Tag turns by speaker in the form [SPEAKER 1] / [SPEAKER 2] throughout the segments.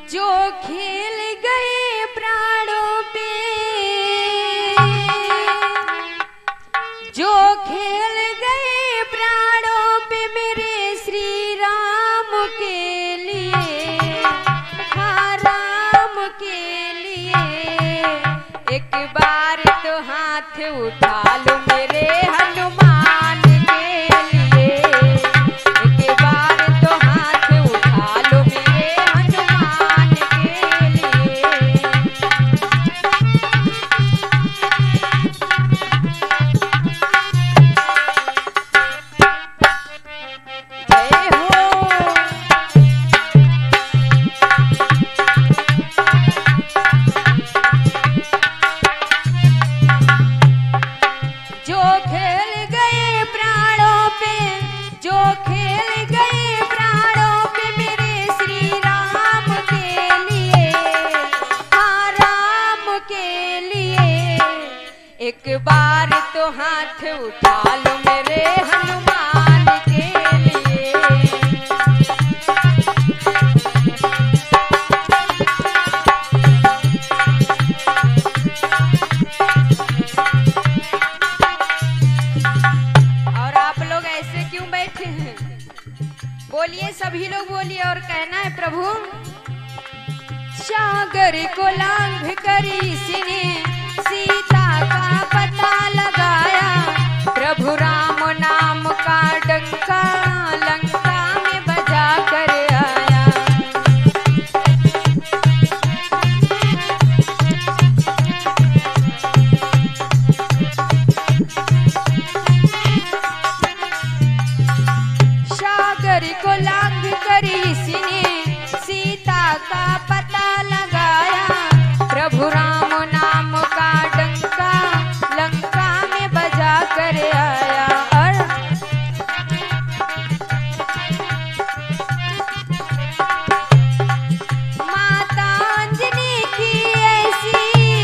[SPEAKER 1] जो खेल गए प्राणों पे, जो खेल गए प्राणों पे मेरे श्री राम के लिए, हाँ राम के लिए। एक बार तो हाथ उठा लो मेरे हनुमान के लिए, एक बार तो हाथ उठा लो मेरे हनुमान के लिए। जय हो। जो खेल गए प्राणों पे, जो खेल गए प्राणों पे मेरे श्री राम के लिए, हाँ राम के लिए। एक बार तो हाथ उठा लो मेरे हनुमान के लिए। और आप लोग ऐसे क्यों बैठे हैं? बोलिए, सभी लोग बोलिए और कहना है प्रभु। सागर को लांघ कर इसने सीता का पता लगाया, प्रभु राम नाम का डंका लंका में बजा कर आया। सागर को लांघ कर इसने सीता का पता लगाया, प्रभु राम नाम का डंका लंका में बजा कर आया। और माता अंजनी की ऐसी,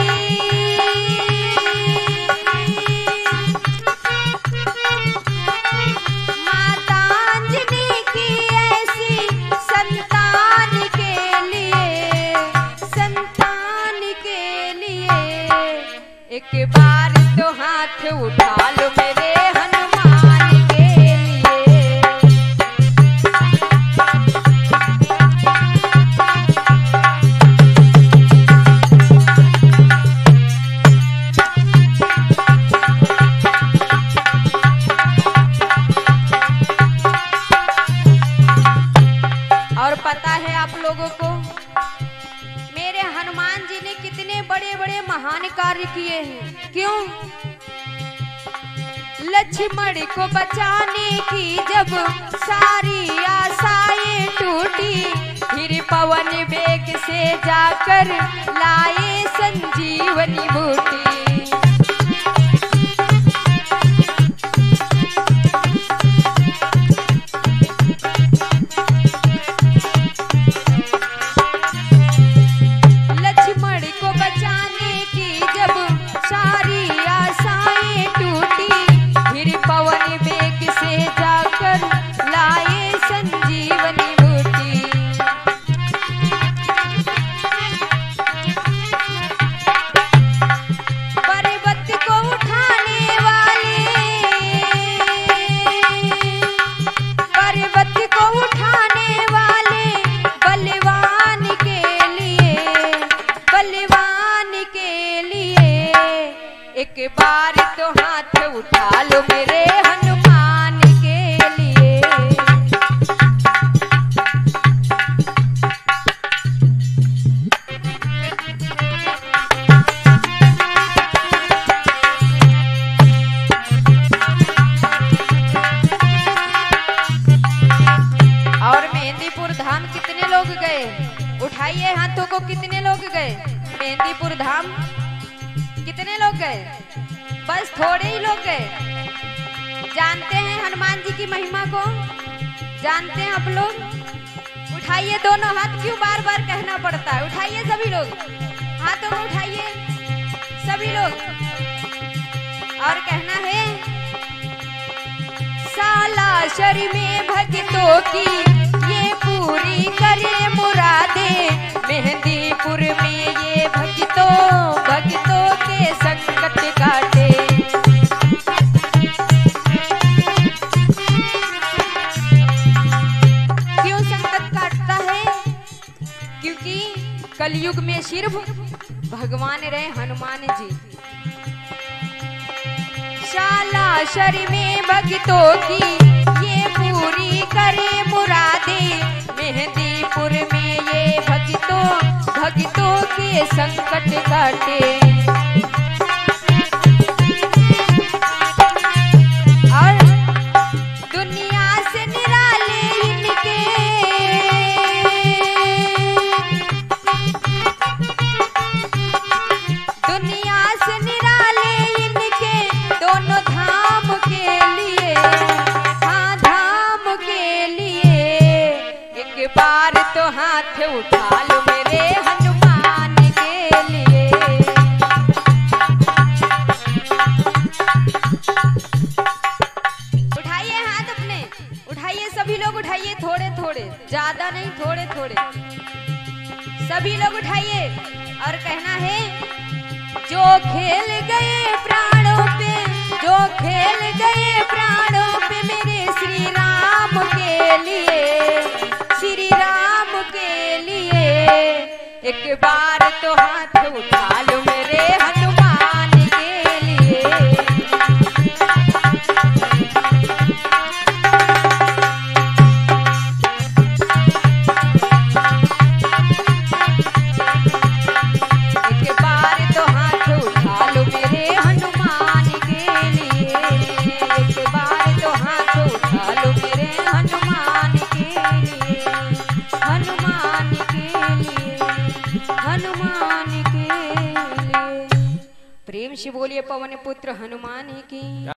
[SPEAKER 1] माता अंजनी की ऐसी संतान के लिए, संतान के लिए। एक बार तो हाथ उठा लो मेरे हनुमान के लिए। और पता है आप लोगों को मेरे हनुमान जी ने कितने बड़े बड़े महान कार्य किए हैं? क्यों? लक्ष्मण को बचाने की जब सारी आशाएं टूटी, फिर पवन वेग से जाकर लाए संजीवनी बूटी। लक्ष्मण को बचाने की जब सारी आशाएं टूटी, फिर पवन वेग से जाकर लाए संजीवनी बूटी। पर्वत को उठाने वाले, पर्वत को उठाने वाले बलवान के लिए, बलवान के लिए। एक बार तो हाथ उठा लो मेरे हनुमान के लिए। और मेहंदीपुर धाम कितने लोग गए? उठाइए हाथों को। कितने लोग गए मेहंदीपुर धाम? कितने लोग गए? बस थोड़े ही लोग गए। जानते हैं हनुमान जी की महिमा को? जानते हैं आप लोग? उठाइए दोनों हाथ। क्यों बार बार कहना पड़ता है? उठाइए सभी लोग, हाथों को उठाइए सभी लोग और कहना है। सालासर में भक्तों की ये पूरी करे मुरादे, कि कलयुग में सिर्फ भगवान रहे हनुमान जी। शाला शर में भक्तों की ये पूरी करे मुरादे, मेहंदीपुर में ये भक्तों के संकट काटे। और दुनिया से निराले इनके, दुनिया से निराले इनके दोनों धाम के लिए, हाँ धाम के लिए। एक बार तो हाथ उठा लो मेरे हनुमान के लिए। उठाइए हाथ अपने, उठाइए सभी लोग, उठाइए थोड़े थोड़े, ज्यादा नहीं, थोड़े थोड़े सभी लोग उठाइए। और कहना है जो खेल गए प्राणों पे, जो खेल गए प्राणों पे मेरे श्री राम के लिए, श्री राम के लिए। एक बार तो हाथ उठा लो मेरे हनुमान के लिए। एक बार तो हाथ उठा लो मेरे हनुमान के लिए। एक बार तो हाथ उठा लो मेरे हनुमान के लिए, हनुमान के लिए, हनुमान के लिए। प्रेम से बोलिए पवन पुत्र हनुमान की।